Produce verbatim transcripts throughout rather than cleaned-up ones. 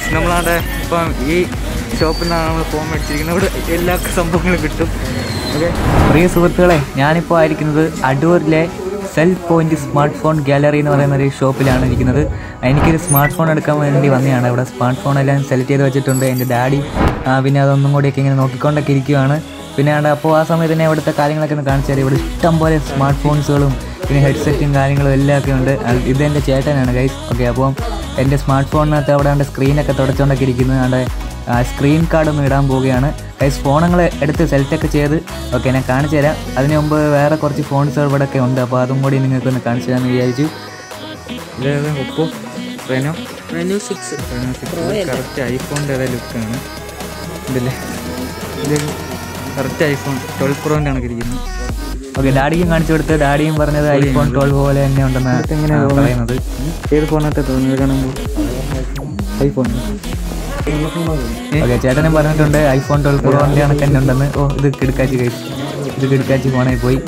Guys നമ്മളവിടെ ഇപ്പം ഈ ഷോപ്പിൽ നിന്നാണ് നമ്മൾ ഫോൺ മേടിച്ചിരിക്കുന്നത്. ഇവിടെ എല്ലാ സംഭവങ്ങളും കിട്ടും. ഓക്കെ പ്രിയ സുഹൃത്തുക്കളെ, ഞാനിപ്പോൾ ആയിരിക്കുന്നത് അടൂരിലെ cell point smartphone gallery എന്ന് പറയുന്ന ഒരു ഷോപ്പിലാണ് ഇരിക്കുന്നത്. എനിക്കൊരു സ്മാർട്ട് ഫോൺ എടുക്കാൻ വേണ്ടി വന്നതാണ്. ഇവിടെ സ്മാർട്ട് ഫോണെല്ലാം സെലക്ട് ചെയ്ത് വെച്ചിട്ടുണ്ട്. എൻ്റെ ഡാഡി പിന്നെ അതൊന്നും കൂടിയൊക്കെ ഇങ്ങനെ നോക്കിക്കൊണ്ടൊക്കെ ഇരിക്കുകയാണ്. പിന്നെ അവിടെ അപ്പോൾ ആ സമയത്ത് തന്നെ ഇവിടുത്തെ കാര്യങ്ങളൊക്കെ ഒന്ന് കാണിച്ചു തരാം. ഇവിടെ ഇഷ്ടം പോലെ സ്മാർട്ട് ഫോൺസുകളും പിന്നെ ഹെഡ്സെറ്റും കാര്യങ്ങളും എല്ലാം ഒക്കെ ഉണ്ട്. ഇത് എൻ്റെ ചേട്ടനാണ് ഗൈസ്. ഓക്കെ അപ്പം എൻ്റെ സ്മാർട്ട് ഫോണിനകത്ത് അവിടെ എൻ്റെ സ്ക്രീനൊക്കെ തുടച്ചുകൊണ്ടൊക്കെ ഇരിക്കുന്നത്. അവിടെ സ്ക്രീൻ കാർഡൊന്നും ഇടാൻ പോവുകയാണ് ഗൈസ്. ഫോണുകൾ എടുത്ത് സെലക്റ്റൊക്കെ ചെയ്ത് ഓക്കെ ഞാൻ കാണിച്ചു തരാം. അതിന് മുമ്പ് വേറെ കുറച്ച് ഫോൺസുകൾ ഇവിടെ ഒക്കെ ഉണ്ട്. അപ്പോൾ അതും കൂടി നിങ്ങൾക്കൊന്ന് കാണിച്ചു തരാമെന്ന് വിചാരിച്ചു. ഇത് Oppo Reno Reno six Reno six correct ഐഫോണിൻ്റെ അതേ ലുക്കാണ് ഇതല്ലേ. ഇത് കറക്റ്റ് ഐഫോൺ ട്വൽവ് പ്രോൻ്റെ കണക്ക് ഇരിക്കുന്നത്. ഓക്കെ ഡാഡിക്കും കാണിച്ചു കൊടുത്ത് ഡാഡിയും പറഞ്ഞത് ഐഫോൺ ട്വൽവ് പോലെ തന്നെ ഉണ്ടെന്ന് എങ്ങനെയാണ് പറയുന്നത്. ഏത് ഫോണൊക്കെ തോന്നുന്നത് കാണുമ്പോൾ ഐഫോൺ. ഓക്കെ ചേട്ടനും പറഞ്ഞിട്ടുണ്ട് ഐഫോൺ ട്വൽവ് പ്രോൻ്റെ കണക്ക് തന്നെ ഉണ്ടെന്ന്. ഓ ഇത് കിടക്കാച്ചി ഗൈസ്, ഇത് കിടക്കാച്ചി ഫോണായി പോയി.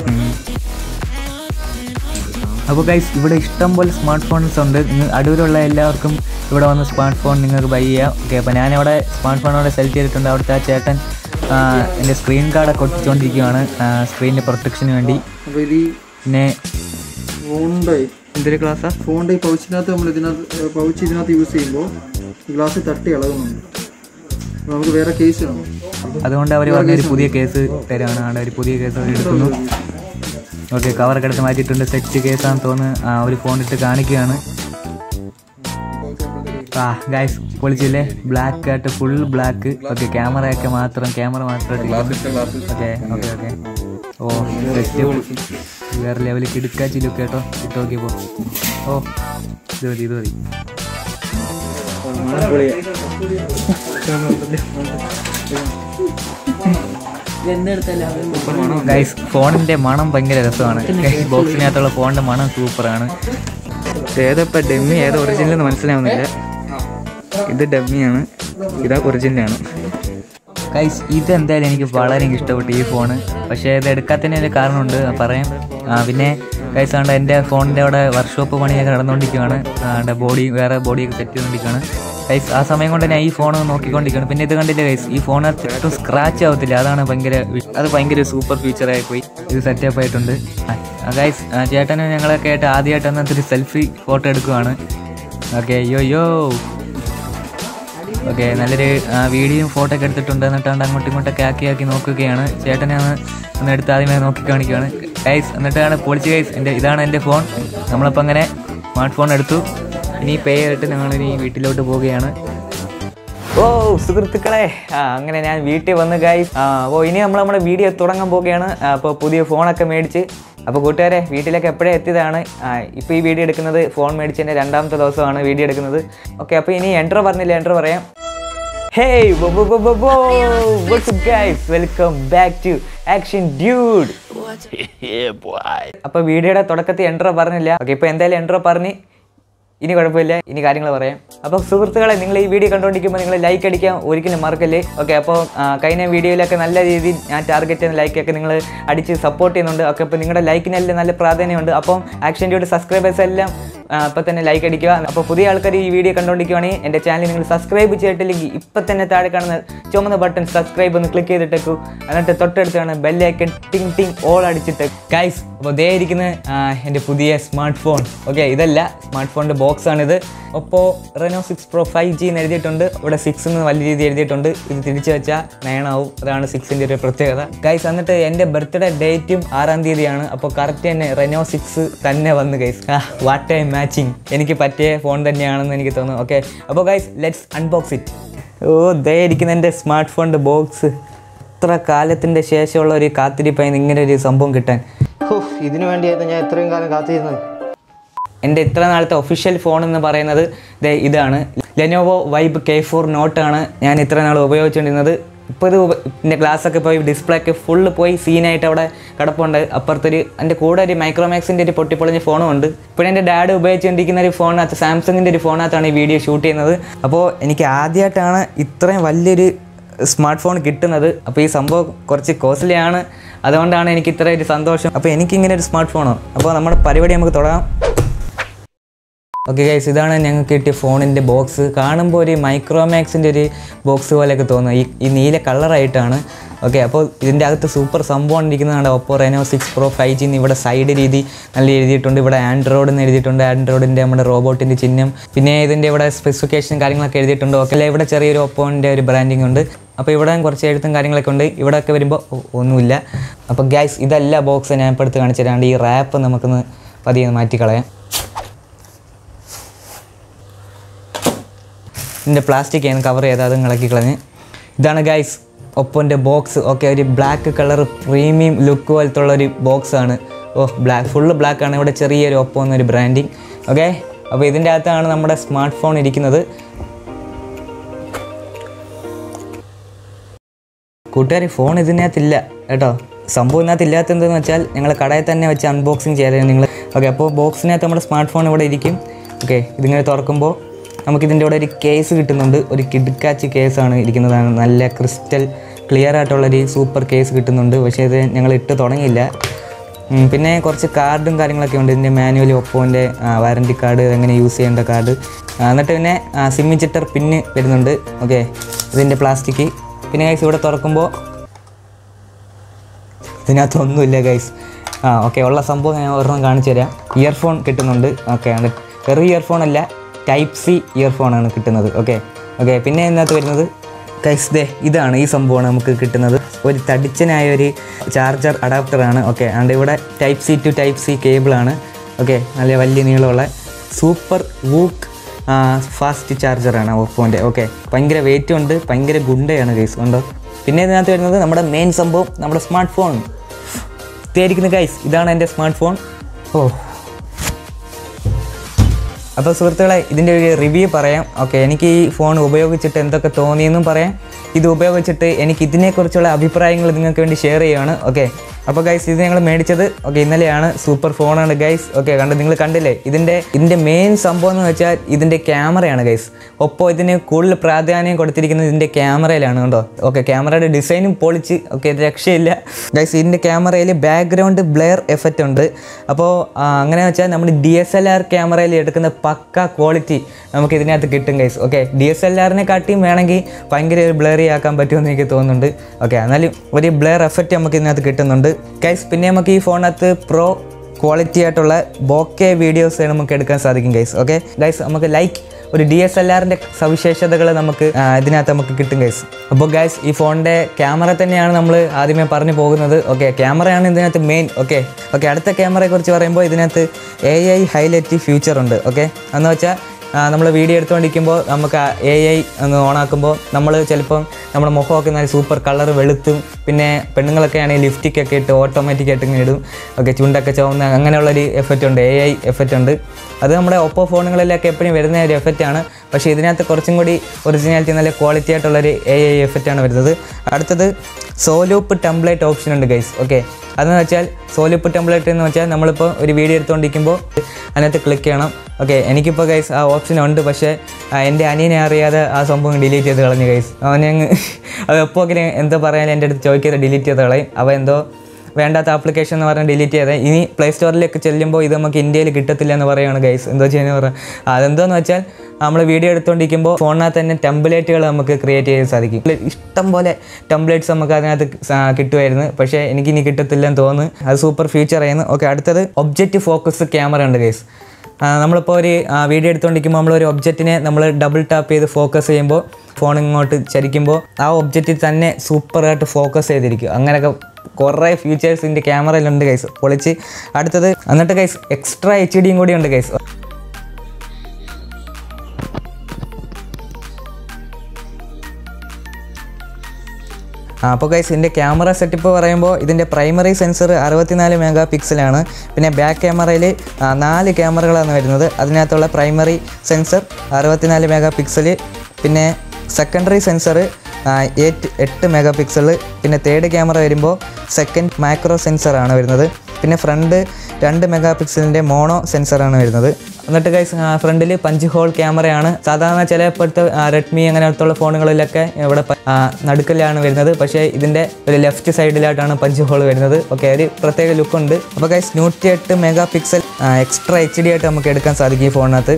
അപ്പോൾ ഗൈസ് ഇവിടെ ഇഷ്ടം പോലെ സ്മാർട്ട് ഫോൺസ് ഉണ്ട്. നിങ്ങൾ അടൂരുള്ള എല്ലാവർക്കും ഇവിടെ വന്ന് സ്മാർട്ട് ഫോൺ നിങ്ങൾക്ക് ബൈ ചെയ്യാം. ഓക്കെ അപ്പോൾ ഞാനവിടെ സ്മാർട്ട് ഫോൺ അവിടെ സെലക്ട് ചെയ്തിട്ടുണ്ട്. അവിടുത്തെ ആ ചേട്ടൻ എൻ്റെ സ്ക്രീൻ കാർഡൊക്കെ ഒട്ടിച്ചുകൊണ്ടിരിക്കുകയാണ് സ്ക്രീനിൻ്റെ പ്രൊട്ടക്ഷന് വേണ്ടി. പിന്നെ ഫോണിൻ്റെ എന്തൊരു ഗ്ലാസ്സാണ് ഫോണിൻ്റെ ഈ പൗച്ചിനകത്ത് നമ്മൾ ഇതിനകത്ത് പൗച്ച് ഇതിനകത്ത് യൂസ് ചെയ്യുമ്പോൾ ഗ്ലാസ് തട്ടി ഇളകുന്നുണ്ട്. നമുക്ക് വേറെ കേസ് വേണം. അതുകൊണ്ട് അവർ പറഞ്ഞൊരു പുതിയ കേസ് തരാണ്. അവിടെ ഒരു പുതിയ കേസ് അവർ എടുക്കുന്നു. ഓക്കെ കവറൊക്കെ എടുത്ത് മാറ്റിയിട്ടുണ്ട്. സെറ്റ് കേസാണെന്ന് തോന്നുന്നു. ഒരു ഫോൺ ഇട്ട് കാണിക്കുകയാണ്. ആ ഗൈസ് പൊളിച്ചില്ലേ, ബ്ലാക്ക് ആയിട്ട് ഫുൾ ബ്ലാക്ക്. ഓക്കെ ക്യാമറയൊക്കെ മാത്രം ക്യാമറ മാത്രം ഓക്കെ ഓക്കെ ഓക്കെ ഓ സെറ്റ് വേറെ ലെവലിൽ കിടക്കാച്ചി ലുക്ക് കേട്ടോ. ഇട്ട് നോക്കിയപ്പോൾ ഓ ഇത് മതി ഇത് മതി. ഗൈസ് ഫോണിൻ്റെ മണം ഭയങ്കര രസമാണ്. ഗൈസ് ബോക്സിനകത്തുള്ള ഫോണിൻ്റെ മണം സൂപ്പറാണ്. ഏതപ്പോൾ ഡെമ്മി ഏതോ ഒറിജിനൽ എന്ന് മനസ്സിലാവുന്നില്ല. ഇത് ഡമ്മിയാണ്, ഇതാ ഒറിജിനലാണ്. ഗൈസ് ഇതെന്തായാലും എനിക്ക് വളരെ ഇഷ്ടപ്പെട്ടു ഈ ഫോണ്. പക്ഷേ ഇത് എടുക്കാത്തതിന് ഒരു കാരണമുണ്ട്, പറയാം. പിന്നെ ഗൈസ് ആണ്ട് എൻ്റെ ഫോണിൻ്റെ അവിടെ വർക്ക്ഷോപ്പ് പണിയൊക്കെ നടന്നുകൊണ്ടിരിക്കുകയാണ്. എൻ്റെ ബോഡി വേറെ ബോഡിയൊക്കെ സെറ്റ് ചെയ്തുകൊണ്ടിരിക്കുകയാണ് ഗൈസ്. ആ സമയം കൊണ്ട് തന്നെ ഈ ഫോൺ നോക്കിക്കൊണ്ടിരിക്കുകയാണ്. പിന്നെ ഇത് കണ്ടില്ല ഗൈസ്, ഈ ഫോണിനകത്ത് ഒട്ടും സ്ക്രാച്ച് ആവത്തില്ല. അതാണ് ഭയങ്കര അത് ഭയങ്കര സൂപ്പർ ഫീച്ചറായി പോയി. ഇത് സെറ്റപ്പ് ആയിട്ടുണ്ട് ഗൈസ്. ചേട്ടനും ഞങ്ങളൊക്കെ ആയിട്ട് ആദ്യമായിട്ട് വന്നിട്ട് ഒരു സെൽഫി ഫോട്ടോ എടുക്കുവാണ്. ഓക്കെ യോ യോ ഓക്കെ നല്ലൊരു വീഡിയോയും ഫോട്ടോ ഒക്കെ എടുത്തിട്ടുണ്ട്. എന്നിട്ടാണ്ട് അങ്ങോട്ടും ഇങ്ങോട്ടൊക്കെ ആക്കി ആക്കി നോക്കുകയാണ്. ചേട്ടനെ ഒന്ന് ഒന്ന് എടുത്ത് ആദ്യമേ നോക്കി കാണിക്കുകയാണ് ഗൈസ്. എന്നിട്ടാണ് പൊളിച്ച് ഗൈസ്. എൻ്റെ ഇതാണ് എൻ്റെ ഫോൺ. നമ്മളപ്പോൾ അങ്ങനെ സ്മാർട്ട് ഫോൺ എടുത്തു. ഇനി പേ ചെയ്തിട്ട് ഞങ്ങളിനി വീട്ടിലോട്ട് പോവുകയാണ്. ഓ സുഹൃത്തുക്കളെ, ആ അങ്ങനെ ഞാൻ വീട്ടിൽ വന്ന് ഗൈസ്. അപ്പോൾ ഇനി നമ്മൾ നമ്മുടെ വീഡിയോ തുടങ്ങാൻ പോവുകയാണ്. അപ്പോൾ പുതിയ ഫോണൊക്കെ മേടിച്ച് അപ്പോൾ കൂട്ടുകാരെ വീട്ടിലേക്ക് എപ്പോഴേ എത്തിയതാണ്. ഇപ്പോൾ ഈ വീഡിയോ എടുക്കുന്നത് ഫോൺ മേടിച്ചതിൻ്റെ രണ്ടാമത്തെ ദിവസമാണ് വീഡിയോ എടുക്കുന്നത്. ഓക്കെ അപ്പോൾ ഇനി എൻട്രോ പറഞ്ഞില്ല, എൻട്രോ പറയാം. Hey what's up guys, welcome back to Action Dude. അപ്പോൾ വീഡിയോയുടെ തുടക്കത്തിൽ എൻട്രോ പറഞ്ഞില്ല. ഓക്കെ ഇപ്പോൾ എന്തായാലും എൻട്രോ പറഞ്ഞ് ഇനി കുഴപ്പമില്ല, ഇനി കാര്യങ്ങൾ പറയാം. അപ്പോൾ സുഹൃത്തുക്കളെ നിങ്ങൾ ഈ വീഡിയോ കണ്ടുകൊണ്ടിരിക്കുമ്പോൾ നിങ്ങൾ ലൈക്ക് അടിക്കാൻ ഒരിക്കലും മറക്കല്ലേ. ഓക്കെ അപ്പോൾ കഴിഞ്ഞ വീഡിയോയിലൊക്കെ നല്ല രീതിയിൽ ഞാൻ ടാർഗറ്റ് ചെയ്യുന്ന ലൈക്കൊക്കെ നിങ്ങൾ അടിച്ച് സപ്പോർട്ട് ചെയ്യുന്നുണ്ട്. ഓക്കെ അപ്പോൾ നിങ്ങളുടെ ലൈക്കിനെല്ലാം നല്ല പ്രാധാന്യമുണ്ട്. അപ്പം ആക്ഷൻ ഡ്യൂഡ് സബ്സ്ക്രൈബേഴ്സ് എല്ലാം അപ്പോൾ തന്നെ ലൈക്ക് അടിക്കുക. അപ്പോൾ പുതിയ ആൾക്കാർ ഈ വീഡിയോ കണ്ടുകൊണ്ടിരിക്കുകയാണെങ്കിൽ എൻ്റെ ചാനൽ നിങ്ങൾ സബ്സ്ക്രൈബ് ചെയ്തിട്ടില്ലെങ്കിൽ ഇപ്പം തന്നെ താഴെ കാണുന്ന ചുമന്ന ബട്ടൺ സബ്സ്ക്രൈബ് ഒന്ന് ക്ലിക്ക് ചെയ്തിട്ടേക്കു. എന്നിട്ട് തൊട്ടടുത്താണ് ബെല്ലൈക്കൺ ടിങ് ടിങ് ഓൾ അടിച്ചിട്ട് ഗൈസ്. അപ്പോൾ ദേ ഇരിക്കുന്ന എൻ്റെ പുതിയ സ്മാർട്ട് ഫോൺ. ഓക്കെ ഇതല്ല സ്മാർട്ട് ഫോണിൻ്റെ ബോക്സ് ആണിത്. Oppo Reno six pro five G എന്ന് എഴുതിയിട്ടുണ്ട്. ഇവിടെ സിക്സ് എന്ന് വലിയ രീതി എഴുതിയിട്ടുണ്ട്. ഇത് തിരിച്ചു വെച്ചാൽ നയനാവും. അതാണ് സിക്സിൻ്റെ ഒരു പ്രത്യേകത ഗൈസ്. എന്നിട്ട് എൻ്റെ ബർത്ത്ഡേ ഡേറ്റും ആറാം തീയതിയാണ്. അപ്പോൾ കറക്റ്റ് തന്നെ റെനോ സിക്സ് തന്നെ വന്ന് ഗൈസ്. വാട്ട് ടൈം മാച്ചിങ് എനിക്ക് പറ്റിയ ഫോൺ തന്നെയാണെന്ന് എനിക്ക് തോന്നുന്നു. ഓക്കെ അപ്പോൾ ഗൈസ് ലെറ്റ്സ് അൺബോക്സ് ഇറ്റ്. ഓ ദേ ഇരിക്കുന്ന എൻ്റെ സ്മാർട്ട് ഫോണിൻ്റെ ബോക്സ്. ഇത്ര കാലത്തിൻ്റെ ശേഷമുള്ള ഒരു കാത്തിരിപ്പായി ഇങ്ങനെ ഒരു സംഭവം കിട്ടാൻ. ഇതിനു വേണ്ടിയായിരുന്നു ഞാൻ ഇത്രയും കാലം കാത്തിരുന്നത്. എൻ്റെ ഇത്ര നാളത്തെ ഒഫീഷ്യൽ ഫോൺ എന്ന് പറയുന്നത് ദേ ഇതാണ്. ലെനോവോ വൈബ് കെ ഫോർ നോട്ടാണ് ഞാൻ ഇത്ര നാൾ ഉപയോഗിച്ചുകൊണ്ടിരുന്നത്. ഇപ്പോൾ ഇത് എൻ്റെ ഗ്ലാസ്സൊക്കെ പോയി ഡിസ്പ്ലേ ഒക്കെ ഫുള്ള് പോയി സീനായിട്ട് അവിടെ കിടപ്പുണ്ട്. അപ്പുറത്തൊരു എൻ്റെ കൂടെ ഒരു മൈക്രോമാക്സിൻ്റെ ഒരു പൊട്ടിപ്പൊളിഞ്ഞ ഫോണും ഉണ്ട്. ഇപ്പോൾ എൻ്റെ ഡാഡ് ഉപയോഗിച്ചുകൊണ്ടിരിക്കുന്ന ഒരു ഫോണിനകത്ത് സാംസങ്ങിൻ്റെ ഒരു ഫോണിനകത്താണ് ഈ വീഡിയോ ഷൂട്ട് ചെയ്യുന്നത്. അപ്പോൾ എനിക്ക് ആദ്യമായിട്ടാണ് ഇത്രയും വലിയൊരു സ്മാർട്ട് ഫോൺ കിട്ടുന്നത്. അപ്പോൾ ഈ സംഭവം കുറച്ച് കോസ്റ്റ്ലി ആണ്. അതുകൊണ്ടാണ് എനിക്ക് ഇത്ര ഒരു സന്തോഷം. അപ്പോൾ എനിക്കിങ്ങനെ ഒരു സ്മാർട്ട് ഫോണോ. അപ്പോൾ നമ്മുടെ പരിപാടി നമുക്ക് തുടങ്ങാം. ഓക്കെ ഗൈസ്, ഇതാണ് ഞങ്ങൾക്ക് കിട്ടിയ ഫോണിൻ്റെ ബോക്സ്. കാണുമ്പോൾ ഒരു മൈക്രോമാക്സിൻ്റെ ഒരു ബോക്സ് പോലെയൊക്കെ തോന്നും, ഈ ഈ നീല കളറായിട്ടാണ്. ഓക്കെ, അപ്പോൾ ഇതിൻ്റെ അകത്ത് സൂപ്പർ സംഭവം ഇരിക്കുന്നതാണ് Oppo Reno six pro five G എന്ന് ഇവിടെ സൈഡ് രീതി നല്ല എഴുതിയിട്ടുണ്ട്. ഇവിടെ ആൻഡ്രോയിഡ് എന്ന് എഴുതിയിട്ടുണ്ട്, ആൻഡ്രോയിഡിൻ്റെ നമ്മുടെ റോബോട്ടിൻ്റെ ചിഹ്നം. പിന്നെ ഇതിൻ്റെ ഇവിടെ സ്പെസിഫിക്കേഷൻ കാര്യങ്ങളൊക്കെ എഴുതിയിട്ടുണ്ട്. ഓക്കെ അല്ലേ, ഇവിടെ ചെറിയൊരു ഒപ്പോൻ്റെ ഒരു ബ്രാൻഡിങ് ഉണ്ട്. അപ്പോൾ ഇവിടെ കുറച്ച് എഴുത്തും കാര്യങ്ങളൊക്കെ ഉണ്ട്. ഇവിടെയൊക്കെ വരുമ്പോൾ ഒന്നുമില്ല. അപ്പോൾ ഗൈസ്, ഇതല്ല ബോക്സ് ഞാൻ ഇപ്പോൾ എടുത്ത് കാണിച്ചു തരാണ്ട്. ഈ റാപ്പ് നമുക്കൊന്ന് പതിയെ മാറ്റിക്കളയാം. ഇതിൻ്റെ പ്ലാസ്റ്റിക് ആണ് കവർ ചെയ്ത് അത് ഇളക്കി കളഞ്ഞ്. ഇതാണ് ഗൈസ് ഒപ്പോൻ്റെ ബോക്സ്. ഓക്കെ, ഒരു ബ്ലാക്ക് കളർ പ്രീമിയം ലുക്ക് പോലത്തെ ഉള്ളൊരു ബോക്സാണ്. ഓ ബ്ലാക്ക്, ഫുള്ള് ബ്ലാക്കാണ്. ഇവിടെ ചെറിയൊരു ഒപ്പോ എന്നൊരു ബ്രാൻഡിങ്. ഓക്കെ, അപ്പോൾ ഇതിൻ്റെ അകത്താണ് നമ്മുടെ സ്മാർട്ട് ഫോൺ ഇരിക്കുന്നത്. കൂട്ടുകാർ, ഫോൺ ഇതിനകത്തില്ല കേട്ടോ. സംഭവം ഇതിനകത്ത് ഇല്ലാത്ത എന്തെന്ന് വെച്ചാൽ ഞങ്ങൾ കടയിൽ തന്നെ വെച്ച് അൺബോക്സിങ് ചെയ്തായിരുന്നു നിങ്ങൾ. ഓക്കെ, അപ്പോൾ ബോക്സിനകത്ത് നമ്മുടെ സ്മാർട്ട് ഫോൺ ഇവിടെ ഇരിക്കും. ഓക്കെ, ഇതിങ്ങനെ തുറക്കുമ്പോൾ നമുക്കിതിൻ്റെ കൂടെ ഒരു കേസ് കിട്ടുന്നുണ്ട്. ഒരു കിഡ്കാച്ച് കേസാണ് ഇരിക്കുന്നതാണ്. നല്ല ക്രിസ്റ്റൽ ക്ലിയർ ആയിട്ടുള്ളൊരു സൂപ്പർ കേസ് കിട്ടുന്നുണ്ട്. പക്ഷേ ഇത് ഞങ്ങൾ ഇട്ട് തുടങ്ങിയില്ല. പിന്നെ കുറച്ച് കാർഡും കാര്യങ്ങളൊക്കെ ഉണ്ട്. ഇതിൻ്റെ മാനുവൽ ഒപ്പോൻ്റെ വാറൻറ്റി കാർഡ്, എങ്ങനെ യൂസ് ചെയ്യേണ്ട കാർഡ്. എന്നിട്ട് പിന്നെ സിഗ്നേച്ചർ പിന്ന് വരുന്നുണ്ട്. ഓക്കെ, ഇതിൻ്റെ പ്ലാസ്റ്റിക്. പിന്നെ ഗൈസ് ഇവിടെ തുറക്കുമ്പോൾ ഇതിനകത്തൊന്നുമില്ല ഗൈസ്. ആ ഓക്കെ, ഉള്ള സംഭവം ഞാൻ ഒരെണ്ണം കാണിച്ചു തരാം. ഇയർഫോൺ കിട്ടുന്നുണ്ട്. ഓക്കെ, വെറും ഇയർഫോൺ അല്ല, ടൈപ്പ് സി ഇയർഫോണാണ് കിട്ടുന്നത്. ഓക്കെ ഓക്കെ പിന്നെ ഇതിനകത്ത് വരുന്നത് ഗൈസ് ദേ ഇതാണ്, ഈ സംഭവമാണ് നമുക്ക് കിട്ടുന്നത്. ഒരു തടിച്ചനായ ഒരു ചാർജർ അഡാപ്റ്ററാണ്. ഓക്കെ, അതുകൊണ്ട് ഇവിടെ type C to type C കേബിളാണ്. ഓക്കെ, നല്ല വലിയ നീളമുള്ള സൂപ്പർ വൂക്ക് ഫാസ്റ്റ് ചാർജറാണ് ഓപ്പോൻ്റെ. ഓക്കെ, ഭയങ്കര വെയിറ്റും ഉണ്ട്, ഭയങ്കര ഗുണ്ടയാണ് ഗൈസ് ഉണ്ടോ. പിന്നെ ഇതിനകത്ത് വരുന്നത് നമ്മുടെ മെയിൻ സംഭവം, നമ്മുടെ സ്മാർട്ട് ഫോൺ ഇതായിരിക്കുന്നു ഗൈസ്. ഇതാണ് എൻ്റെ സ്മാർട്ട് ഫോൺ. ഓ അപ്പോൾ സുഹൃത്തുക്കളെ, ഇതിൻ്റെ ഒരു റിവ്യൂ പറയാം. ഓക്കെ, എനിക്ക് ഈ ഫോൺ ഉപയോഗിച്ചിട്ട് എന്തൊക്കെ തോന്നിയെന്നും പറയാം. ഇത് ഉപയോഗിച്ചിട്ട് എനിക്ക് ഇതിനെക്കുറിച്ചുള്ള അഭിപ്രായങ്ങൾ നിങ്ങൾക്ക് വേണ്ടി ഷെയർ ചെയ്യുകയാണ്. ഓക്കെ, അപ്പോൾ ഗൈസ് ഇത് ഞങ്ങൾ മേടിച്ചത് ഓക്കെ ഇന്നലെയാണ്. സൂപ്പർ ഫോണാണ് ഗൈസ്. ഓക്കെ, കണ്ട് നിങ്ങൾ കണ്ടില്ലേ. ഇതിൻ്റെ ഇതിൻ്റെ മെയിൻ സംഭവം എന്ന് വെച്ചാൽ ഇതിൻ്റെ ക്യാമറയാണ് ഗൈസ്. ഒപ്പോ ഇതിന് കൂടുതൽ പ്രാധാന്യം കൊടുത്തിരിക്കുന്നത് ഇതിൻ്റെ ക്യാമറയിലാണ് കേട്ടോ. ഓക്കെ, ക്യാമറയുടെ ഡിസൈനും പൊളിച്ച്. ഓക്കെ, രക്ഷയില്ല ഗൈസ്. ഇതിൻ്റെ ക്യാമറയിൽ ബാക്ക്ഗ്രൗണ്ട് ബ്ലെയർ എഫക്റ്റ് ഉണ്ട്. അപ്പോൾ അങ്ങനെ വെച്ചാൽ നമ്മൾ ഡി എസ് എൽ ആർ ക്യാമറയിൽ എടുക്കുന്ന പക്ക ക്വാളിറ്റി നമുക്ക് ഇതിനകത്ത് കിട്ടും guys. Okay, D S L ആറിനെ കാട്ടിയും വേണമെങ്കിൽ ഭയങ്കര ഒരു ബ്ലറി ആക്കാൻ പറ്റുമെന്ന് എനിക്ക് തോന്നുന്നുണ്ട്. ഓക്കെ, എന്നാലും ഒരു ബ്ലെയർ എഫക്റ്റ് നമുക്ക് ഇതിനകത്ത് കിട്ടുന്നുണ്ട് ഗൈസ്. പിന്നെ നമുക്ക് ഈ ഫോണിനകത്ത് പ്രോ ക്വാളിറ്റി ആയിട്ടുള്ള ബോക്കെ വീഡിയോസ് നമുക്ക് എടുക്കാൻ സാധിക്കും ഗൈസ്. ഓക്കെ ഗൈസ്, നമുക്ക് ലൈക്ക് ഒരു ഡി എസ് എൽ ആറിൻ്റെ സവിശേഷതകൾ നമുക്ക് ഇതിനകത്ത് നമുക്ക് കിട്ടും ഗൈസ്. അപ്പോൾ ഗൈസ്, ഈ ഫോണിൻ്റെ ക്യാമറ തന്നെയാണ് നമ്മൾ ആദ്യമേ പറഞ്ഞു പോകുന്നത്. ഓക്കെ, ക്യാമറയാണ് ഇതിനകത്ത് മെയിൻ. ഓക്കെ ഓക്കെ അടുത്ത ക്യാമറയെക്കുറിച്ച് പറയുമ്പോൾ ഇതിനകത്ത് എ ഐ ഹൈലൈറ്റ് ഫ്യൂച്ചർ ഉണ്ട്. ഓക്കെ, എന്ന് വെച്ചാൽ നമ്മൾ വീഡിയോ എടുത്തുകൊണ്ടിരിക്കുമ്പോൾ നമുക്ക് എ ഐ ഒന്ന് ഓണാക്കുമ്പോൾ നമ്മൾ ചിലപ്പം നമ്മുടെ മുഖമൊക്കെ നല്ല സൂപ്പർ കളർ വെളുത്തും. പിന്നെ പെണ്ണുങ്ങളൊക്കെ ആണെങ്കിൽ ലിഫ്റ്റിക്കൊക്കെ ഇട്ട് ഓട്ടോമാറ്റിക്കായിട്ട് ഇങ്ങനെ ഇടും. ഓക്കെ, ചുണ്ടൊക്കെ ചുവന്ന അങ്ങനെയുള്ളൊരു എഫക്റ്റ് ഉണ്ട്, എ ഐ എഫക്റ്റ് ഉണ്ട്. അത് നമ്മുടെ ഒപ്പോ ഫോണുകളിലൊക്കെ എപ്പോഴും വരുന്ന ഒരു എഫക്റ്റാണ്. പക്ഷേ ഇതിനകത്ത് കുറച്ചും കൂടി ഒറിജിനാലിറ്റി നല്ല ക്വാളിറ്റി ആയിട്ടുള്ളൊരു എ ഐ എഫക്റ്റാണ് വരുന്നത്. അടുത്തത് സോലൂപ്പ് ടെംപ്ലേറ്റ് ഓപ്ഷൻ ഉണ്ട് ഗൈസ്. ഓക്കെ, അതെന്ന് വെച്ചാൽ സോലൂപ്പ് ടെംപ്ലേറ്റ് എന്ന് വെച്ചാൽ നമ്മളിപ്പോൾ ഒരു വീഡിയോ എടുത്തുകൊണ്ടിരിക്കുമ്പോൾ അതിനകത്ത് ക്ലിക്ക് ചെയ്യണം. ഓക്കെ, എനിക്കിപ്പോൾ ഗൈസ് ആ ഓപ്ഷൻ ഉണ്ട്. പക്ഷേ എൻ്റെ അനിയനെ അറിയാതെ ആ സംഭവം ഡിലീറ്റ് ചെയ്ത് കളഞ്ഞു ഗൈസ്. അവനെ അങ്ങ് അത് എപ്പോൾ ഒക്കെ എന്താ പറയാനും എൻ്റെ അടുത്ത് ചോദിക്കാതെ ഡിലീറ്റ് ചെയ്ത് കളയും. അവ എന്തോ വേണ്ടാത്ത ആപ്ലിക്കേഷൻ എന്ന് പറഞ്ഞാൽ ഡിലീറ്റ് ചെയ്തത്. ഇനി പ്ലേ സ്റ്റോറിലേക്ക് ചെല്ലുമ്പോൾ ഇത് നമുക്ക് ഇന്ത്യയിൽ കിട്ടത്തില്ല എന്ന് പറയുകയാണ് ഗൈസ്. എന്തോ ചെയ്യുന്നത് പറയാം. അതെന്തോന്ന് വെച്ചാൽ നമ്മൾ വീഡിയോ എടുത്തുകൊണ്ടിരിക്കുമ്പോൾ ഫോണിനകത്ത് തന്നെ ടെംപ്ലേറ്റുകൾ നമുക്ക് ക്രിയേറ്റ് ചെയ്യാൻ സാധിക്കും. ഇഷ്ടം പോലെ ടെംപ്ലേറ്റ്സ് നമുക്ക് അതിനകത്ത് കിട്ടുമായിരുന്നു. പക്ഷേ എനിക്കിനി കിട്ടത്തില്ലെന്ന് തോന്നുന്നു. അത് സൂപ്പർ ഫീച്ചർ ആയിരുന്നു. ഓക്കെ, അടുത്തത് ഒബ്ജക്റ്റ് ഫോക്കസ് ക്യാമറ ഉണ്ട് ഗൈസ്. നമ്മളിപ്പോൾ ഒരു വീഡിയോ എടുത്തുകൊണ്ടിരിക്കുമ്പോൾ നമ്മളൊരു ഒബ്ജക്റ്റിനെ നമ്മൾ ഡബിൾ ടാപ്പ് ചെയ്ത് ഫോക്കസ് ചെയ്യുമ്പോൾ ഫോൺ ഇങ്ങോട്ട് ചരിക്കുമ്പോൾ ആ ഒബ്ജക്റ്റിൽ തന്നെ സൂപ്പറായിട്ട് ഫോക്കസ് ചെയ്തിരിക്കും. അങ്ങനെയൊക്കെ കുറേ ഫീച്ചേഴ്സ് ഇതിൻ്റെ ക്യാമറയിലുണ്ട് ഗൈസ്, പൊളിച്ച്. അടുത്തത് എന്നിട്ട് ഗൈസ് എക്സ്ട്രാ എച്ച് ഡിയും കൂടി ഉണ്ട് ഗൈസ്. അപ്പോൾ ഗൈസ്, ഇതിൻ്റെ ക്യാമറ സെറ്റപ്പ് പറയുമ്പോൾ ഇതിൻ്റെ പ്രൈമറി സെൻസർ അറുപത്തിനാല് മെഗാ പിക്സലാണ്. പിന്നെ ബാക്ക് ക്യാമറയിൽ നാല് ക്യാമറകളാണ് വരുന്നത്. അതിനകത്തുള്ള പ്രൈമറി സെൻസർ അറുപത്തിനാല് മെഗാ പിക്സൽ, പിന്നെ സെക്കൻഡറി സെൻസർ എയ്റ്റ് എട്ട് മെഗാ പിക്സൽ, പിന്നെ തേർഡ് ക്യാമറ വരുമ്പോൾ സെക്കൻഡ് മൈക്രോ സെൻസറാണ് വരുന്നത്. പിന്നെ ഫ്രണ്ട് രണ്ട് മെഗാ പിക്സലിൻ്റെ മോണോ സെൻസറാണ് വരുന്നത്. എന്നിട്ട് ഗൈസ് ഫ്രണ്ടിൽ പഞ്ച് ഹോൾ ക്യാമറയാണ്. സാധാരണ ചില ഇപ്പോഴത്തെ റെഡ്മി അങ്ങനത്തുള്ള ഫോണുകളിലൊക്കെ ഇവിടെ നടുക്കലാണ് വരുന്നത്. പക്ഷേ ഇതിൻ്റെ ഒരു ലെഫ്റ്റ് സൈഡിലായിട്ടാണ് പഞ്ച് ഹോൾ വരുന്നത്. ഓക്കെ, ഒരു പ്രത്യേക ലുക്കുണ്ട്. അപ്പോൾ ഗൈസ് നൂറ്റി എട്ട് mega pixel extra H D ആയിട്ട് നമുക്ക് എടുക്കാൻ സാധിക്കും ഈ ഫോണിനകത്ത്.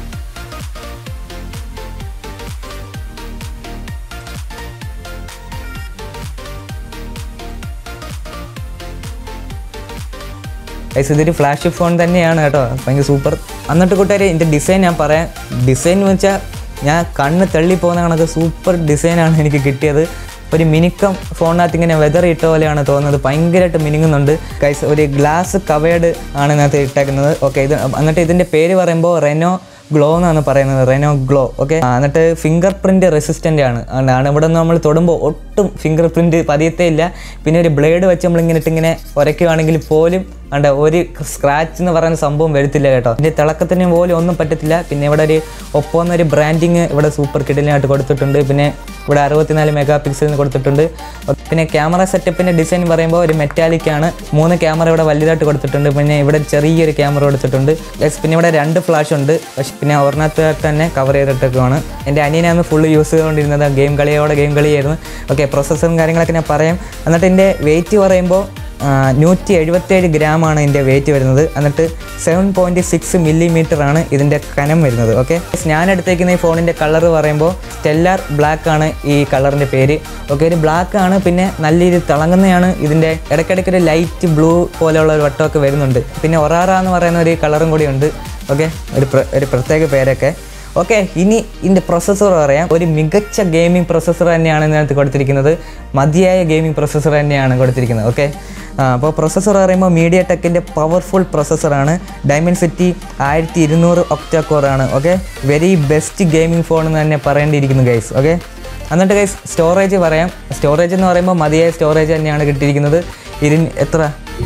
ഗൈസ് ഇതൊരു ഫ്ലാഷ് ഫോൺ തന്നെയാണ് കേട്ടോ, ഭയങ്കര സൂപ്പർ. എന്നിട്ട് കൂട്ടുകാർ ഇതിൻ്റെ ഡിസൈൻ ഞാൻ പറയാം. ഡിസൈൻ എന്ന് വെച്ചാൽ ഞാൻ കണ്ണ് തള്ളിപ്പോകുന്ന കണക്ക് സൂപ്പർ ഡിസൈനാണ് എനിക്ക് കിട്ടിയത്. ഒരു മിനിക്കം ഫോണിനകത്ത് ഇങ്ങനെ വെതർ ഇട്ട പോലെയാണ് തോന്നുന്നത്, ഭയങ്കരമായിട്ട് മിനുങ്ങുന്നുണ്ട് ഗൈസ്. ഒരു ഗ്ലാസ് കവേർഡ് ആണ് ഇതിനകത്ത് ഇട്ടേക്കുന്നത്. ഓക്കെ, ഇത് എന്നിട്ട് ഇതിൻ്റെ പേര് പറയുമ്പോൾ റെനോ ഗ്ലോ എന്നാണ് പറയുന്നത്, റെനോ ഗ്ലോ. ഓക്കെ, എന്നിട്ട് ഫിംഗർ പ്രിൻറ്റ് റെസിസ്റ്റൻ്റ് ആണ്. ആണ് ഇവിടെ നിന്ന് നമ്മൾ തൊടുമ്പോൾ ഒട്ടും ഫിംഗർ പ്രിൻറ്റ് പതിയത്തേ ഇല്ല. പിന്നെ ഒരു ബ്ലേഡ് വെച്ച് നമ്മളിങ്ങനെ ഇട്ടിങ്ങനെ ഉരയ്ക്കുകയാണെങ്കിൽ പോലും അണ്ട ഒരു സ്ക്രാച്ച് എന്ന് പറയുന്ന സംഭവം വരത്തില്ല കേട്ടോ. ഇതിൻ്റെ തിളക്കത്തിന് പോലും ഒന്നും പറ്റത്തില്ല. പിന്നെ ഇവിടെ ഒരു ഒപ്പോ എന്നൊരു ബ്രാൻഡിങ് ഇവിടെ സൂപ്പർ കിഡിലായിട്ട് കൊടുത്തിട്ടുണ്ട്. പിന്നെ ഇവിടെ അറുപത്തിനാല് മെഗാ പിക്സലിന് കൊടുത്തിട്ടുണ്ട്. പിന്നെ ക്യാമറ സെറ്റപ്പിൻ്റെ ഡിസൈൻ പറയുമ്പോൾ ഒരു മെറ്റാലിക് ആണ്. മൂന്ന് ക്യാമറ ഇവിടെ വലുതായിട്ട് കൊടുത്തിട്ടുണ്ട്. പിന്നെ ഇവിടെ ചെറിയൊരു ക്യാമറ കൊടുത്തിട്ടുണ്ട്. പിന്നെ ഇവിടെ രണ്ട് ഫ്ലാഷ് ഉണ്ട്. പക്ഷേ പിന്നെ ഒരെണ്ണത്തായിട്ട് തന്നെ കവർ ചെയ്തിട്ടൊക്കെയാണ്. എൻ്റെ അനിയനാണ് ഫുള്ള് യൂസ് ചെയ്തുകൊണ്ടിരുന്നത്, ഗെയിം കളിയോടെ ഗെയിം കളിയായിരുന്നു. ഓക്കെ, പ്രോസസ്സറും കാര്യങ്ങളൊക്കെ ഞാൻ പറയാം. എന്നിട്ട് എൻ്റെ വെയിറ്റ് പറയുമ്പോൾ നൂറ്റി എഴുപത്തേഴ് ഗ്രാമാണ് ഇതിൻ്റെ വെയിറ്റ് വരുന്നത്. എന്നിട്ട് സെവൻ പോയിൻറ്റ് സിക്സ് മില്ലിമീറ്റർ ആണ് ഇതിൻ്റെ കനം വരുന്നത്. ഓക്കെ, ഞാൻ എടുത്തേക്കുന്ന ഈ ഫോണിൻ്റെ കളർ പറയുമ്പോൾ സ്റ്റെല്ലാർ ബ്ലാക്ക് ആണ് ഈ കളറിൻ്റെ പേര്. ഓക്കെ, ഒരു ബ്ലാക്ക് ആണ്. പിന്നെ നല്ല രീതിയിൽ തിളങ്ങുന്നതാണ്. ഇതിൻ്റെ ഇടയ്ക്കിടയ്ക്ക് ഒരു ലൈറ്റ് ബ്ലൂ പോലെയുള്ള ഒരു വട്ടമൊക്കെ വരുന്നുണ്ട്. പിന്നെ ഒറാറ എന്ന് പറയുന്ന ഒരു കളറും കൂടി ഉണ്ട്. ഓക്കെ, ഒരു ഒരു പ്രത്യേക പേരൊക്കെ. ഓക്കെ, ഇനി ഇതിൻ്റെ പ്രൊസസ്സർ പറയാം. ഒരു മികച്ച ഗെയിമിംഗ് പ്രൊസസ്സർ തന്നെയാണ് ഇതിനകത്ത് കൊടുത്തിരിക്കുന്നത്. മതിയായ ഗെയിമിംഗ് പ്രൊസസ്സർ തന്നെയാണ് കൊടുത്തിരിക്കുന്നത്. ഓക്കെ, അപ്പോൾ പ്രൊസസ്സർ പറയുമ്പോൾ മീഡിയ ടെക്കിൻ്റെ പവർഫുൾ പ്രൊസസ്സറാണ്. ഡയമൻസിറ്റി ആയിരത്തി ഇരുന്നൂറ് ഒക്ടാ കോറാണ്. Okay, very best gaming phone എന്ന് തന്നെ പറയേണ്ടിയിരിക്കുന്നു ഗൈസ്. ഓക്കെ, എന്നിട്ട് ഗൈസ് സ്റ്റോറേജ് പറയാം. സ്റ്റോറേജ് എന്ന് പറയുമ്പോൾ മതിയായ സ്റ്റോറേജ് തന്നെയാണ് കിട്ടിയിരിക്കുന്നത്. ഇരു എത്ര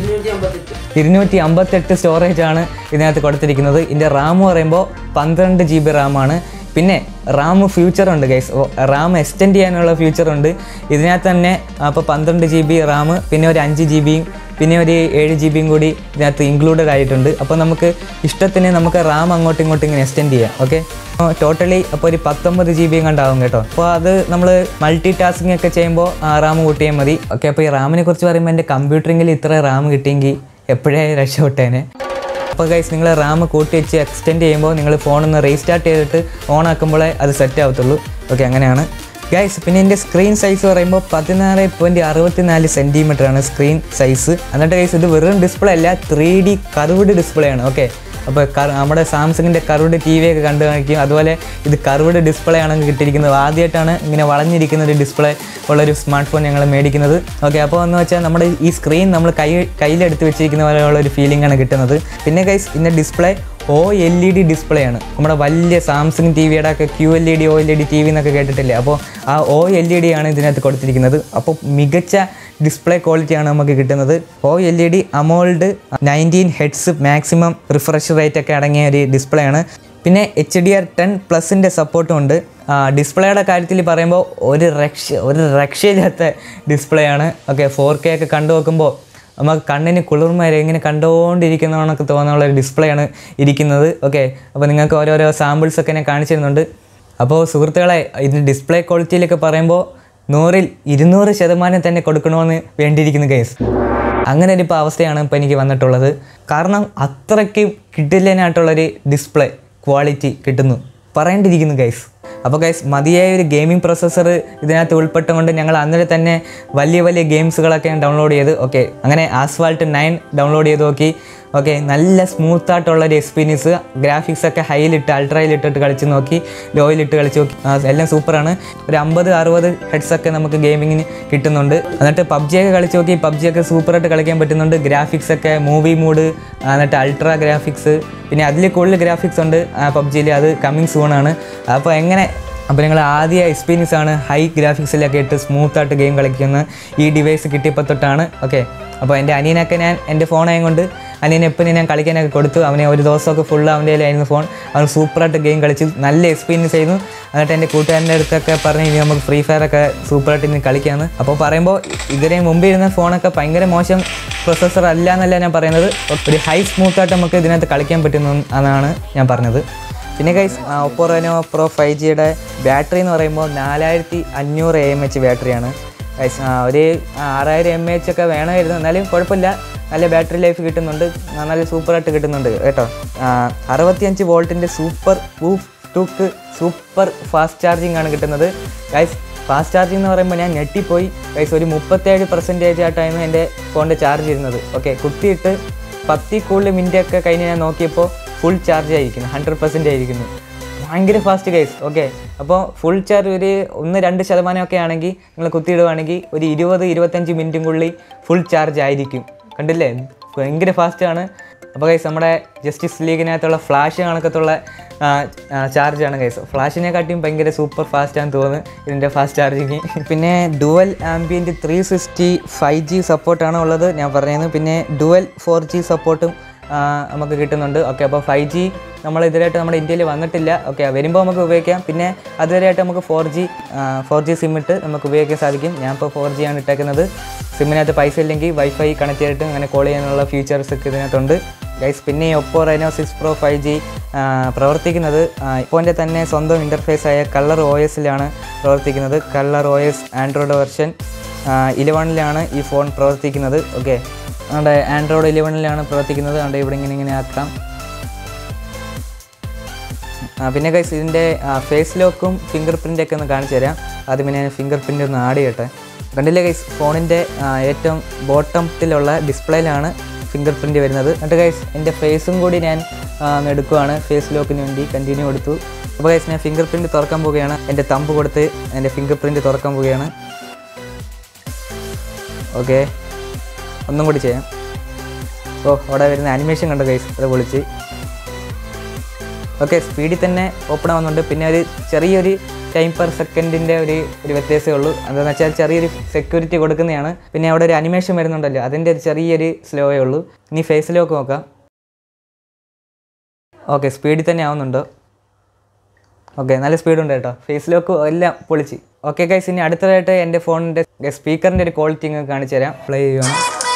ഇരുന്നൂറ്റി അമ്പത്തെട്ട് സ്റ്റോറേജാണ് ഇതിനകത്ത് കൊടുത്തിരിക്കുന്നത്. ഇതിൻ്റെ റാം പറയുമ്പോൾ പന്ത്രണ്ട് ജി ബി റാമാണ്. പിന്നെ റാം ഫ്യൂച്ചറുണ്ട് ഗൈസ്, റാം എക്സ്റ്റെൻഡ് ചെയ്യാനുള്ള ഫ്യൂച്ചറുണ്ട് ഇതിനകത്ത് തന്നെ. അപ്പോൾ പന്ത്രണ്ട് ജി ബി റാം, പിന്നെ ഒരു അഞ്ച് ജി ബിയും പിന്നെ ഒരു ഏഴ് ജി ബിയും കൂടി ഇതിനകത്ത് ഇൻക്ലൂഡഡ് ആയിട്ടുണ്ട്. അപ്പോൾ നമുക്ക് ഇഷ്ടത്തിന് നമുക്ക് റാം അങ്ങോട്ടും ഇങ്ങോട്ടും ഇങ്ങനെ എക്സ്റ്റെൻഡ് ചെയ്യാം. ഓക്കെ, ടോട്ടലി അപ്പോൾ ഒരു പത്തൊമ്പത് ജി ബിയും കണ്ടാവും കേട്ടോ. അപ്പോൾ അത് നമ്മൾ മൾട്ടി ടാസ്കിങ് ഒക്കെ ചെയ്യുമ്പോൾ റാം കൂട്ടിയാൽ മതി. ഓക്കെ, അപ്പോൾ ഈ റാമിനെ കുറിച്ച് പറയുമ്പോൾ എൻ്റെ കമ്പ്യൂട്ടറിൽ ഇത്ര റാം കിട്ടിയെങ്കിൽ എപ്പോഴേ രക്ഷപ്പെട്ടേനെ. അപ്പോൾ ഗൈസ് നിങ്ങൾ റാം കൂട്ടി വെച്ച് എക്സ്റ്റെൻഡ് ചെയ്യുമ്പോൾ നിങ്ങൾ ഫോണൊന്ന് റീസ്റ്റാർട്ട് ചെയ്തിട്ട് ഓൺ ആക്കുമ്പോഴേ അത് സെറ്റ് ആവത്തുള്ളൂ. ഓക്കെ, അങ്ങനെയാണ് ഗൈസ്. പിന്നെ എൻ്റെ സ്ക്രീൻ സൈസ് പറയുമ്പോൾ പതിനാറ് പോയിൻറ്റ് അറുപത്തി നാല് സെൻറ്റിമീറ്റർ ആണ് സ്ക്രീൻ സൈസ്. എന്നിട്ട് ഗൈസ് ഇത് വെറും ഡിസ്പ്ലേ അല്ല, ത്രീ ഡി കർവ്ഡ് ഡിസ്പ്ലേ ആണ്. ഓക്കെ, അപ്പോൾ നമ്മുടെ സാംസങ്ങിൻ്റെ കർവ്ഡ് ടി വി ഒക്കെ കണ്ടു കാണിക്കും. അതുപോലെ ഇത് കർവ്ഡ് ഡിസ്പ്ലേ ആണ് കിട്ടിയിരിക്കുന്നത്. ആദ്യമായിട്ടാണ് ഇങ്ങനെ വളഞ്ഞിരിക്കുന്ന ഒരു ഡിസ്പ്ലേ ഉള്ളൊരു സ്മാർട്ട് ഫോൺ ഞങ്ങൾ മേടിക്കുന്നത്. ഓക്കെ, അപ്പോൾ എന്ന് വെച്ചാൽ നമ്മുടെ ഈ സ്ക്രീൻ നമ്മൾ കൈ കയ്യിലെടുത്ത് വെച്ചിരിക്കുന്ന പോലെയുള്ള ഒരു ഫീലിംഗ് ആണ് കിട്ടുന്നത്. പിന്നെ ഗൈസ് ഇതിൻ്റെ display O L E D display ആണ്. നമ്മുടെ വലിയ സാംസങ് ടി വിയുടെ ഒക്കെ Q L E D O L E D T V എന്നൊക്കെ കേട്ടിട്ടില്ലേ, അപ്പോൾ ആ ഒ എൽ ഇ ഡി ആണ് ഇതിനകത്ത് കൊടുത്തിരിക്കുന്നത്. അപ്പോൾ മികച്ച ഡിസ്പ്ലേ ക്വാളിറ്റിയാണ് നമുക്ക് കിട്ടുന്നത്. O L E D AMOLED nineteen hertz maximum refresh rate ഒക്കെ അടങ്ങിയ ഒരു ഡിസ്പ്ലേ ആണ്. പിന്നെ എച്ച് ഡി ആർ ടെൻ പ്ലസിൻ്റെ സപ്പോർട്ടും ഉണ്ട്. ഡിസ്പ്ലേയുടെ കാര്യത്തിൽ പറയുമ്പോൾ ഒരു രക്ഷ ഒരു രക്ഷയില്ലാത്ത ഡിസ്പ്ലേ ആണ്. ഓക്കെ, ഫോർ കെ ഒക്കെ കണ്ടു നോക്കുമ്പോൾ നമുക്ക് കണ്ണിന് കുളിർമ ഇങ്ങനെ കണ്ടുകൊണ്ടിരിക്കുന്നതൊക്കെ തോന്നാനുള്ള ഒരു ഡിസ്പ്ലേ ആണ് ഇരിക്കുന്നത്. ഓക്കെ, അപ്പോൾ നിങ്ങൾക്ക് ഓരോരോ സാമ്പിൾസൊക്കെ ഞാൻ കാണിച്ചു തരുന്നുണ്ട്. അപ്പോൾ സുഹൃത്തുക്കളെ, ഇതിൻ്റെ ഡിസ്പ്ലേ ക്വാളിറ്റിയിലൊക്കെ പറയുമ്പോൾ നൂറിൽ ഇരുന്നൂറ് ശതമാനം തന്നെ കൊടുക്കണമെന്ന് വേണ്ടിയിരിക്കുന്നു ഗൈസ്. അങ്ങനെ ഒരു ഇപ്പോൾ അവസ്ഥയാണ് ഇപ്പോൾ എനിക്ക് വന്നിട്ടുള്ളത്. കാരണം അത്രയ്ക്ക് കിട്ടില്ലാനായിട്ടുള്ളൊരു ഡിസ്പ്ലേ ക്വാളിറ്റി കിട്ടുന്നു പറയേണ്ടിയിരിക്കുന്നു ഗൈസ്. അപ്പോൾ ഗൈസ് മതിയായ ഒരു ഗെയിമിംഗ് പ്രൊസസ്സർ ഇതിനകത്ത് ഉൾപ്പെട്ടുകൊണ്ട് ഞങ്ങൾ അന്നേരം തന്നെ വലിയ വലിയ ഗെയിംസുകളൊക്കെ ഡൗൺലോഡ് ചെയ്ത്. ഓക്കെ, അങ്ങനെ ആസ്ഫാൾട്ട് നയൻ ഡൗൺലോഡ് ചെയ്ത് നോക്കി. ഓക്കെ, നല്ല സ്മൂത്തായിട്ടുള്ളൊരു എക്സ്പീരിയൻസ്. ഗ്രാഫിക്സൊക്കെ ഹൈയിലിട്ട് അൾട്രയിലിട്ടിട്ട് കളിച്ച് നോക്കി, ലോയിലിട്ട് കളിച്ച് നോക്കി, എല്ലാം സൂപ്പറാണ്. ഒരു അമ്പത് അറുപത് ഹെഡ്സൊക്കെ നമുക്ക് ഗെയിമിങ്ങിന് കിട്ടുന്നുണ്ട്. എന്നിട്ട് പബ്ജിയൊക്കെ കളിച്ച് നോക്കി, പബ്ജിയൊക്കെ സൂപ്പറായിട്ട് കളിക്കാൻ പറ്റുന്നുണ്ട്. ഗ്രാഫിക്സൊക്കെ മൂവി മൂഡ്, എന്നിട്ട് അൾട്രാ ഗ്രാഫിക്സ്, പിന്നെ അതിൽ കൂടുതൽ ഗ്രാഫിക്സ് ഉണ്ട് പബ്ജിയിൽ, അത് കമ്മിങ് സൂണാണ്. അപ്പോൾ എങ്ങനെ അപ്പോൾ നിങ്ങൾ ആദ്യ എക്സ്പീരിയൻസ് ആണ് ഹൈ ഗ്രാഫിക്സിലൊക്കെ ഇട്ട് സ്മൂത്തായിട്ട് ഗെയിം കളിക്കുന്ന ഈ ഡിവൈസ് കിട്ടിയപ്പോൾ തൊട്ടാണ്. ഓക്കെ, അപ്പോൾ എൻ്റെ അനിയനൊക്കെ ഞാൻ എൻ്റെ ഫോണായത് കൊണ്ട് അനിയനെ എപ്പം ഞാൻ കളിക്കാനൊക്കെ കൊടുത്തു. അവനെ ഒരു ദിവസമൊക്കെ ഫുള്ള് അവൻ്റെ കയ്യിലായിരുന്നു ഫോൺ. അവൻ സൂപ്പറായിട്ട് ഗെയിം കളിച്ചു, നല്ല എക്സ്പീരിയൻസ് ആയിരുന്നു. എന്നിട്ട് എൻ്റെ കൂട്ടുകാരൻ്റെ അടുത്തൊക്കെ പറഞ്ഞ് ഇനി നമുക്ക് ഫ്രീ ഫയർ ഒക്കെ സൂപ്പറായിട്ട് ഇന്ന് കളിക്കാമെന്ന്. അപ്പോൾ പറയുമ്പോൾ ഇതിന് മുമ്പ് ഇരുന്ന ഫോണൊക്കെ ഭയങ്കര മോശം പ്രൊസസ്സർ അല്ല എന്നല്ല ഞാൻ പറയുന്നത്, ഒരു ഹൈ സ്മൂത്തായിട്ട് നമുക്ക് ഇതിനകത്ത് കളിക്കാൻ പറ്റുന്നു എന്നാണ് ഞാൻ പറഞ്ഞത്. പിന്നെ guys Oppo Reno pro five ജിയുടെ ബാറ്ററി എന്ന് പറയുമ്പോൾ നാലായിരത്തി അഞ്ഞൂറ് എ എം എച്ച് ബാറ്ററിയാണ് ഗൈസ്. ഒരു ആറായിരം എം എച്ച് ഒക്കെ വേണമായിരുന്നു, എന്നാലും കുഴപ്പമില്ല, നല്ല ബാറ്ററി ലൈഫ് കിട്ടുന്നുണ്ട്, നല്ല സൂപ്പറായിട്ട് കിട്ടുന്നുണ്ട് കേട്ടോ. അറുപത്തിയഞ്ച് വോൾട്ടിൻ്റെ സൂപ്പർ വൂഫ് ടൂക്ക് സൂപ്പർ ഫാസ്റ്റ് ചാർജിങ് ആണ് കിട്ടുന്നത് ഗൈസ്. ഫാസ്റ്റ് ചാർജിങ് എന്ന് പറയുമ്പോൾ ഞാൻ ഞെട്ടിപ്പോയി ഗൈസ്. ഒരു മുപ്പത്തേഴ് പെർസെൻറ്റേജ് ആയിട്ടായിരുന്നു എൻ്റെ ഫോണിൻ്റെ ചാർജ് ഇരുന്നത്. ഓക്കെ, കുത്തിയിട്ട് പത്തിൽ കൂടുതൽ മിനിറ്റ് ഒക്കെ കഴിഞ്ഞ് ഞാൻ നോക്കിയപ്പോൾ ഫുൾ ചാർജ് ആയിരിക്കുന്നു, ഹൺഡ്രഡ് പെർസെൻറ്റ് ആയിരിക്കുന്നു. ഭയങ്കര ഫാസ്റ്റ് ഗൈസ്. ഓക്കെ, അപ്പോൾ ഫുൾ ചാർജ് ഒരു ഒന്ന് രണ്ട് ശതമാനമൊക്കെ ആണെങ്കിൽ നിങ്ങൾ കുത്തിയിടുവാണെങ്കിൽ ഒരു ഇരുപത് ഇരുപത്തഞ്ച് മിനിറ്റും ഫുൾ ചാർജ് ആയിരിക്കും. കണ്ടില്ലേ, ഭയങ്കര ഫാസ്റ്റാണ്. അപ്പോൾ ഗൈസ് നമ്മുടെ ജസ്റ്റിസ് ലീഗിനകത്തുള്ള ഫ്ലാഷ് കണക്കത്തുള്ള ചാർജാണ് ഗൈസ്. ഫ്ലാഷിനെക്കാട്ടിയും ഭയങ്കര സൂപ്പർ ഫാസ്റ്റാണെന്ന് തോന്നുന്നു ഇതിൻ്റെ ഫാസ്റ്റ് ചാർജിങ്. പിന്നെ dual ambient three sixty five G സപ്പോർട്ടാണ് ഉള്ളത് ഞാൻ പറഞ്ഞിരുന്നു. പിന്നെ ഡുവൽ ഫോർ ജി സപ്പോർട്ടും നമുക്ക് കിട്ടുന്നുണ്ട്. ഓക്കെ, അപ്പോൾ ഫൈവ് ജി നമ്മൾ ഇതുവരെയായിട്ട് നമ്മുടെ ഇന്ത്യയിൽ വന്നിട്ടില്ല. ഓക്കെ, വരുമ്പോൾ നമുക്ക് ഉപയോഗിക്കാം. പിന്നെ അതുവരെയായിട്ട് നമുക്ക് four G four G SIM ഇട്ട് നമുക്ക് ഉപയോഗിക്കാൻ സാധിക്കും. ഞാൻ ഇപ്പോൾ ഫോർ ജി ആണ് ഇട്ടേക്കുന്നത്. സിമ്മിനകത്ത് പൈസ ഇല്ലെങ്കിൽ വൈഫൈ കണക്ട് ചെയ്തിട്ട് അങ്ങനെ കോൾ ചെയ്യാനുള്ള ഫീച്ചേഴ്സ് ഒക്കെ ഇതിനകത്തുണ്ട് ഗൈസ്. പിന്നെ Oppo Reno six pro five G പ്രവർത്തിക്കുന്നത് ഇപ്പോൻ്റെ തന്നെ സ്വന്തം ഇൻ്റർഫേസായ കളർ ഒ എസിലാണ് പ്രവർത്തിക്കുന്നത്. Colour O S Android version ഇലവനിലാണ് ഈ ഫോൺ പ്രവർത്തിക്കുന്നത്. ഓക്കെ, നമ്മുടെ ആൻഡ്രോയിഡ് ഇലവനിലാണ് പ്രവർത്തിക്കുന്നത്. അതുകൊണ്ട് ഇവിടെ ഇങ്ങനെ ഇങ്ങനെ ആക്കാം. പിന്നെ ഗൈസ് ഇതിൻ്റെ ഫേസ് ലോക്കും ഫിംഗർ പ്രിൻ്റൊക്കെ ഒന്ന് കാണിച്ചു തരാം. ആദ്യം പിന്നെ ഞാൻ ഫിംഗർ പ്രിൻ്റ് ഒന്ന് ആഡ് ചെയ്യട്ടെ. കണ്ടില്ലേ ഗൈസ്, ഫോണിൻ്റെ ഏറ്റവും ബോട്ടത്തിലുള്ള ഡിസ്പ്ലേയിലാണ് ഫിംഗർ പ്രിൻ്റ് വരുന്നത്. എന്നിട്ട് ഗൈസ് എൻ്റെ ഫേസും കൂടി ഞാൻ എടുക്കുകയാണ് ഫേസ് ലോക്കിന് വേണ്ടി. കണ്ടിന്യൂ കൊടുത്തു. അപ്പോൾ ഗൈസ് ഞാൻ ഫിംഗർ പ്രിൻ്റ് തുറക്കാൻ പോവുകയാണ്. എൻ്റെ തമ്പ് കൊടുത്ത് എൻ്റെ ഫിംഗർ പ്രിൻ്റ് തുറക്കാൻ പോവുകയാണ്. ഓക്കെ, ഒന്നും കൂടി ചെയ്യാം. ഓ, അവിടെ വരുന്ന ആനിമേഷൻ കണ്ടോ ഗൈസ്, അത് പൊളിച്ച്. ഓക്കെ, സ്പീഡിൽ തന്നെ ഓപ്പൺ ആവുന്നുണ്ട്. പിന്നെ ഒരു ചെറിയൊരു ടൈം പെർ സെക്കൻഡിൻ്റെ ഒരു ഒരു വ്യത്യാസമേ ഉള്ളൂ. എന്താണെന്ന് വെച്ചാൽ ചെറിയൊരു സെക്യൂരിറ്റി കൊടുക്കുന്നതാണ്. പിന്നെ അവിടെ ഒരു അനിമേഷൻ വരുന്നുണ്ടല്ലോ, അതിൻ്റെ ഒരു ചെറിയൊരു സ്ലോയേ ഉള്ളൂ. ഇനി ഫേസ് ലോക്ക് നോക്കാം. ഓക്കെ, സ്പീഡിൽ തന്നെ ആവുന്നുണ്ടോ? ഓക്കെ, നല്ല സ്പീഡുണ്ട് കേട്ടോ. ഫേസ് ലോക്ക് എല്ലാം പൊളിച്ച്. ഓക്കെ ഗൈസ്, ഇനി അടുത്തതായിട്ട് എൻ്റെ ഫോണിൻ്റെ സ്പീക്കറിൻ്റെ ഒരു ക്വാളിറ്റി ഇങ്ങ് കാണിച്ചു തരാം. പ്ലേ ചെയ്യുകയാണ്.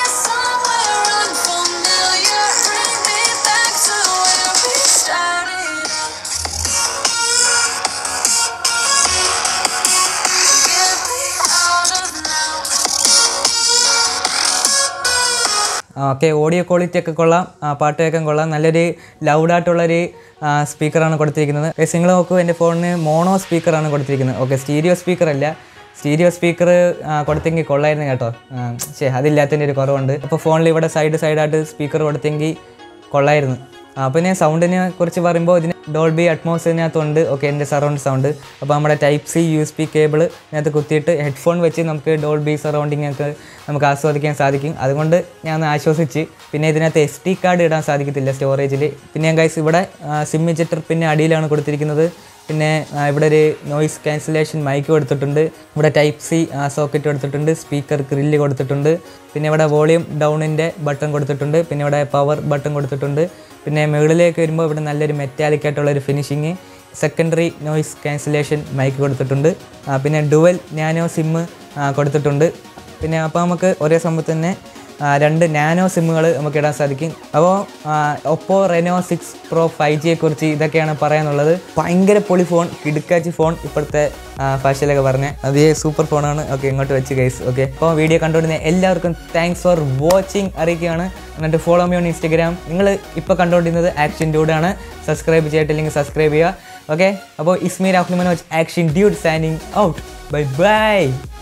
ഓക്കെ, ഓഡിയോ ക്വാളിറ്റി ഒക്കെ കൊള്ളാം, പാട്ട് കേൾക്കാൻ കൊള്ളാം. നല്ലൊരു ലൗഡായിട്ടുള്ളൊരു സ്പീക്കറാണ് കൊടുത്തിരിക്കുന്നത്. നിങ്ങൾ നോക്കൂ, എൻ്റെ ഫോണിന് മോണോ സ്പീക്കറാണ് കൊടുത്തിരിക്കുന്നത്. ഓക്കെ, സ്റ്റീരിയോ സ്പീക്കറല്ല. സ്റ്റീരിയോ സ്പീക്കർ കൊടുത്തെങ്കിൽ കൊള്ളായിരുന്നു കേട്ടോ. ശേ, അതില്ലാത്തതിൻ്റെ ഒരു കുറവുണ്ട്. അപ്പോൾ ഫോണിൽ ഇവിടെ സൈഡ് സൈഡായിട്ട് സ്പീക്കർ കൊടുത്തെങ്കിൽ കൊള്ളായിരുന്നു. പിന്നെ സൗണ്ടിനെ കുറിച്ച് പറയുമ്പോൾ ഇതിന് ഡോൾബി അറ്റ്മോസിനകത്തുണ്ട്. ഓക്കെ, എൻ്റെ സറൗണ്ട് സൗണ്ട്. അപ്പോൾ നമ്മുടെ type C U S B cable ഇതിനകത്ത് കുത്തിയിട്ട് ഹെഡ്ഫോൺ വെച്ച് നമുക്ക് ഡോൾബി സറൗണ്ടിങ് ഒക്കെ നമുക്ക് ആസ്വദിക്കാൻ സാധിക്കും. അതുകൊണ്ട് ഞാൻ ഒന്ന് ആശ്വസിച്ച്. പിന്നെ ഇതിനകത്ത് എസ് ഡി കാർഡ് ഇടാൻ സാധിക്കത്തില്ല സ്റ്റോറേജിൽ. പിന്നെ ഞാൻ ഗൈസ് ഇവിടെ സിം ഇജക്ടർ പിന്നെ അടിയിലാണ് കൊടുത്തിരിക്കുന്നത്. പിന്നെ ഇവിടെ ഒരു നോയിസ് ക്യാൻസലേഷൻ മൈക്ക് കൊടുത്തിട്ടുണ്ട്. ഇവിടെ ടൈപ്പ് സി സോക്കറ്റ് കൊടുത്തിട്ടുണ്ട്. സ്പീക്കർ ഗ്രില്ല് കൊടുത്തിട്ടുണ്ട്. പിന്നെ ഇവിടെ വോളിയം ഡൗണിൻ്റെ ബട്ടൺ കൊടുത്തിട്ടുണ്ട്. പിന്നെ ഇവിടെ പവർ ബട്ടൺ കൊടുത്തിട്ടുണ്ട്. പിന്നെ മുകളിലേക്ക് വരുമ്പോൾ ഇവിടെ നല്ലൊരു മെറ്റാലിക് ആയിട്ടുള്ളൊരു finishing. Secondary noise cancellation mic കൊടുത്തിട്ടുണ്ട്. പിന്നെ ഡുവൽ നാനോ സിമ്മ് കൊടുത്തിട്ടുണ്ട്. പിന്നെ അപ്പോൾ നമുക്ക് ഒരേ സമയത്ത് തന്നെ രണ്ട് നാനോ സിമ്മുകൾ നമുക്ക് ഇടാൻ സാധിക്കും. അപ്പോൾ Oppo Reno six pro five ജിയെക്കുറിച്ച് ഇതൊക്കെയാണ് പറയാനുള്ളത്. ഭയങ്കര പൊളി ഫോൺ, കിടുക്കാച്ചി ഫോൺ, ഇപ്പോഴത്തെ ഫാഷനിലൊക്കെ പറഞ്ഞ അതേ സൂപ്പർ ഫോണാണ്. ഓക്കെ, ഇങ്ങോട്ട് വെച്ച് ഗൈസ്. ഓക്കെ, അപ്പോൾ വീഡിയോ കണ്ടുകൊണ്ടിരുന്ന എല്ലാവർക്കും താങ്ക്സ് ഫോർ വാച്ചിങ് അറിയിക്കുകയാണ്. എന്നിട്ട് ഫോളോ മീ ഓൺ ഇൻസ്റ്റഗ്രാം. നിങ്ങൾ ഇപ്പോൾ കണ്ടുകൊണ്ടിരുന്നത് ആക്ഷൻ ഡ്യൂഡാണ്. സബ്സ്ക്രൈബ് ചെയ്തിട്ടില്ലെങ്കിൽ സബ്സ്ക്രൈബ് ചെയ്യുക. ഓക്കെ, അപ്പോൾ ഇസ്മി Rahul Manoj, Action Dude signing out. Bye by.